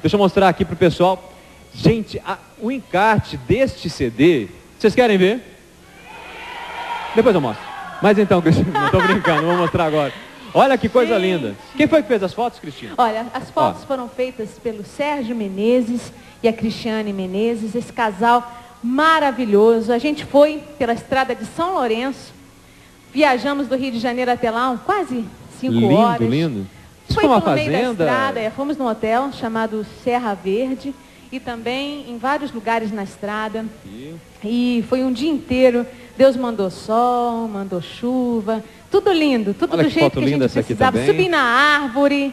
Deixa eu mostrar aqui pro pessoal. Gente, o encarte deste CD, vocês querem ver? Depois eu mostro. Mas então, Cristina, não tô brincando, vou mostrar agora. Olha que coisa linda. Quem foi que fez as fotos, Cristina? Olha, as fotos foram feitas pelo Sérgio Menezes e a Cristiane Menezes, esse casal maravilhoso. A gente foi pela estrada de São Lourenço, viajamos do Rio de Janeiro até lá, quase 5 horas. Lindo, lindo. Isso Foi uma pelo meio da fazenda? estrada, fomos num hotel chamado Serra Verde e também em vários lugares na estrada. E foi um dia inteiro. Deus mandou sol, mandou chuva, tudo lindo, tudo Olha do jeito que a gente precisava. Subir na árvore.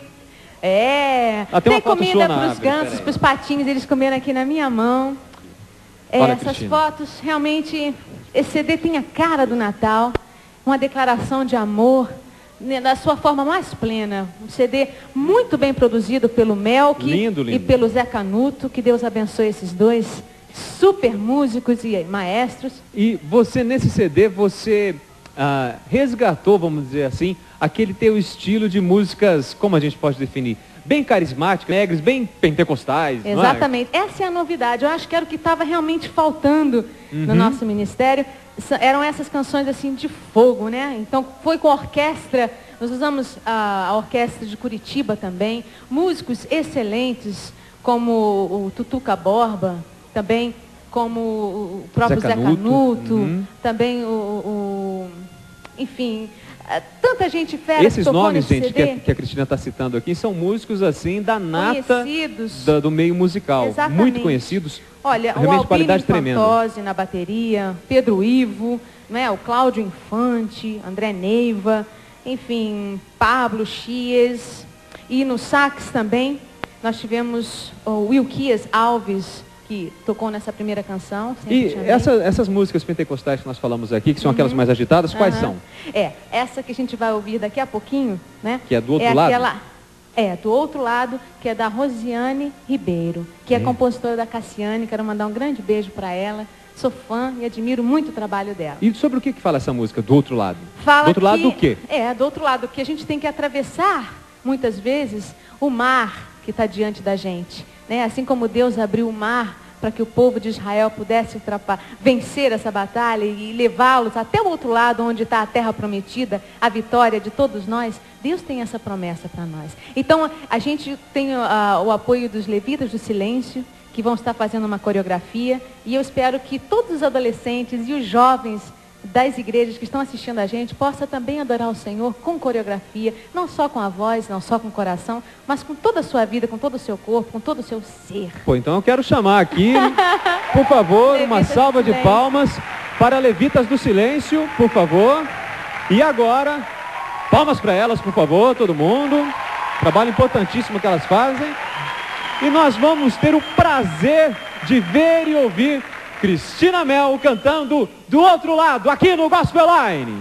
Tem comida para os gansos, para os patinhos, eles comeram aqui na minha mão. Essas Cristina, fotos, realmente, esse CD tem a cara do Natal, uma declaração de amor, da sua forma mais plena. Um CD muito bem produzido pelo Melk e pelo Zé Canuto. Que Deus abençoe esses dois super músicos e maestros. E você, nesse CD, você resgatou, vamos dizer assim, aquele teu estilo de músicas, como a gente pode definir? Bem carismáticas, alegres, bem pentecostais. Exatamente. Não é? Essa é a novidade. Eu acho que era o que estava realmente faltando no nosso ministério. Eram essas canções assim de fogo, né? Então foi com a orquestra, nós usamos a orquestra de Curitiba também, músicos excelentes, como o Tutuca Borba, também como o próprio Zé Canuto, também enfim, tanta gente fera. Esses nomes, gente, que a Cristina está citando aqui, são músicos assim da nata do meio musical. Exatamente. Muito conhecidos. Olha, o Albino Fantozzi na bateria, Pedro Ivo, né, o Cláudio Infante, André Neiva, enfim, Pablo Chies. E no sax também, nós tivemos o Wilquias Alves, que tocou nessa primeira canção. E essas músicas pentecostais que nós falamos aqui, que são aquelas mais agitadas, quais são? Essa que a gente vai ouvir daqui a pouquinho, né? Que é do outro lado? Do outro lado, que é da Rosiane Ribeiro, que é compositora da Cassiane. Quero mandar um grande beijo para ela. Sou fã e admiro muito o trabalho dela. E sobre o que fala essa música, do outro lado? Fala do outro lado do quê? Do outro lado, que a gente tem que atravessar, muitas vezes, o mar que está diante da gente. Né? Assim como Deus abriu o mar para que o povo de Israel pudesse vencer essa batalha e levá-los até o outro lado, onde está a terra prometida, a vitória de todos nós. Deus tem essa promessa para nós. Então, a gente tem o apoio dos Levitas do Silêncio, que vão estar fazendo uma coreografia, e eu espero que todos os adolescentes e os jovens das igrejas que estão assistindo a gente possam também adorar o Senhor com coreografia, não só com a voz, não só com o coração, mas com toda a sua vida, com todo o seu corpo, com todo o seu ser. Pô, então eu quero chamar aqui, por favor, uma salva de palmas para Levitas do Silêncio, por favor. E agora, palmas para elas, por favor, todo mundo. Trabalho importantíssimo que elas fazem. E nós vamos ter o prazer de ver e ouvir Cristina Mel cantando do outro lado, aqui no Gospel Line.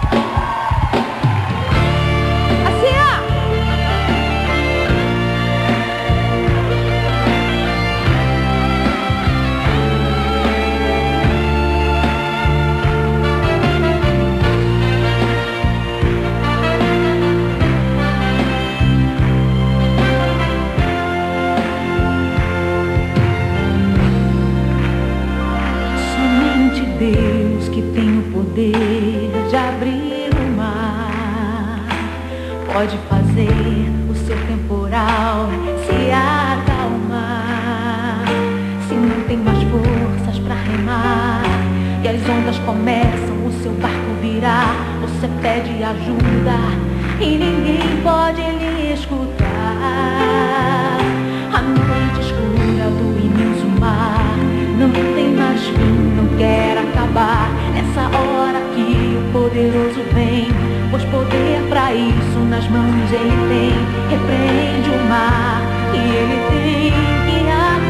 Deus que tem o poder de abrir o mar, pode fazer o seu temporal se acalmar. Se não tem mais forças para remar e as ondas começam, o seu barco virar, você pede ajuda e ninguém pode lhe escutar. A noite escura do imenso mar não tem mais fim, não quer acabar. Nessa hora que o poderoso vem, pois poder pra isso nas mãos ele tem. Repreende o mar e ele tem que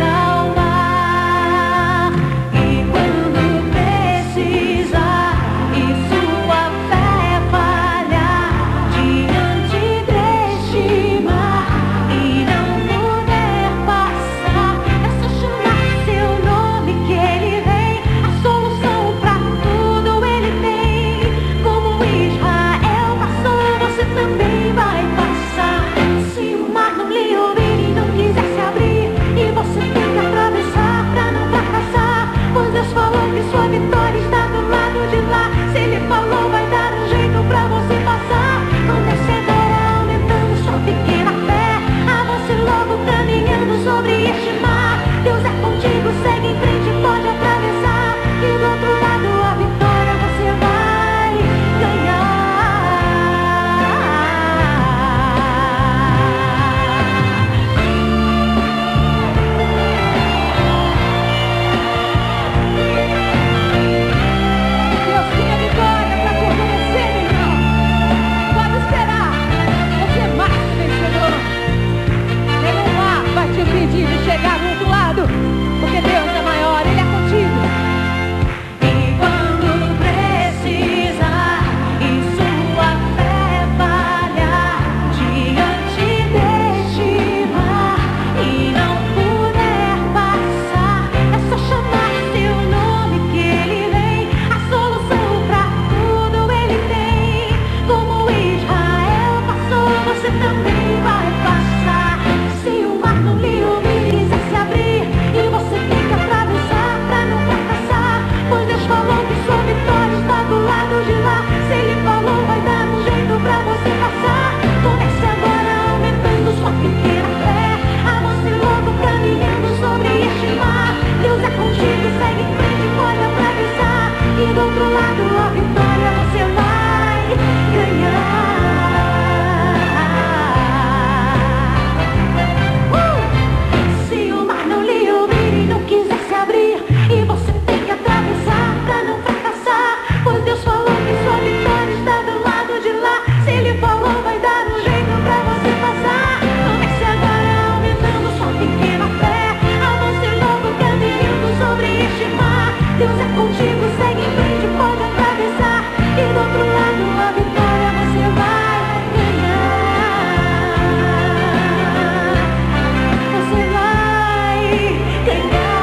acalmar. E quando precisar e sua fé falhar diante deste mar e não poder passar, é só chamar seu nome que ele vem. A solução pra tudo ele tem. Como Israel passou, você também vai passar. sobre este mar. Deus é contigo, segue em frente, pode atravessar. E do outro lado a vitória você vai ganhar. Deus tem a vitória para te oferecer, meu irmão. Pode esperar, você é mais que vencedor. Nenhum mar vai te impedir de chegar do outro lado, porque Deus é maior, Ele é contigo. E quando precisar e sua fé falhar diante deste mar e não puder passar, é só chamar seu nome que Ele vem. A solução pra tudo Ele tem. Como Israel passou, você também vai passar. Se o mar não lhe ouvir, quiser se abrir, e você tem que atravessar pra não fracassar, pois Deus falou que sua vitória está do lado de lá. Se Ele falou, vai dar um jeito pra você passar. Comece agora aumentando sua pequena fé. Avance logo caminhando sobre este mar. Deus é contigo, segue em frente, pode atravessar. E do outro lado a vitória você vai ganhar. Se o mar não lhe ouvir e não quiser se abrir, e você tem que atravessar pra não fracassar, pois Deus falou que sua vitória está do lado de lá. Se Ele falou, vai dar um jeito pra você passar. Comece agora aumentando sua pequena fé. Avance logo caminhando sobre este mar. Deus é contigo, segue em frente, pode atravessar. E do outro lado a vitória você vai ganhar. Você vai ganhar.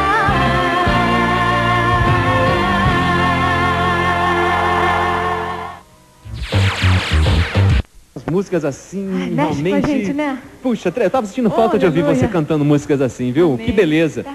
As músicas assim, Mexe com a realmente... gente, né? Puxa, eu tava sentindo falta de ouvir Aleluia. você cantando músicas assim, viu? Amém. Que beleza.